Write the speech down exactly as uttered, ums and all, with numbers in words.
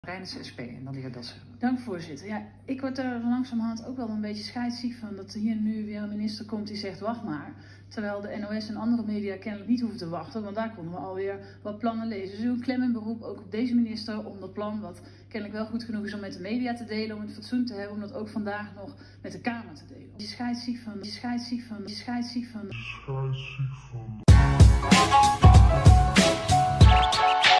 Tijdens de S P en dan de heer Dassen. Dank voorzitter. Ja, ik word er langzamerhand ook wel een beetje scheidsziek van dat hier nu weer een minister komt die zegt wacht maar. Terwijl de N O S en andere media kennelijk niet hoeven te wachten, want daar konden we alweer wat plannen lezen. Dus ik doe een klem en beroep ook op deze minister om dat plan, wat kennelijk wel goed genoeg is om met de media te delen, om het fatsoen te hebben, om dat ook vandaag nog met de Kamer te delen. Die scheidsziek van, die scheidsziek van, die scheidsziek van, die scheidsziek van.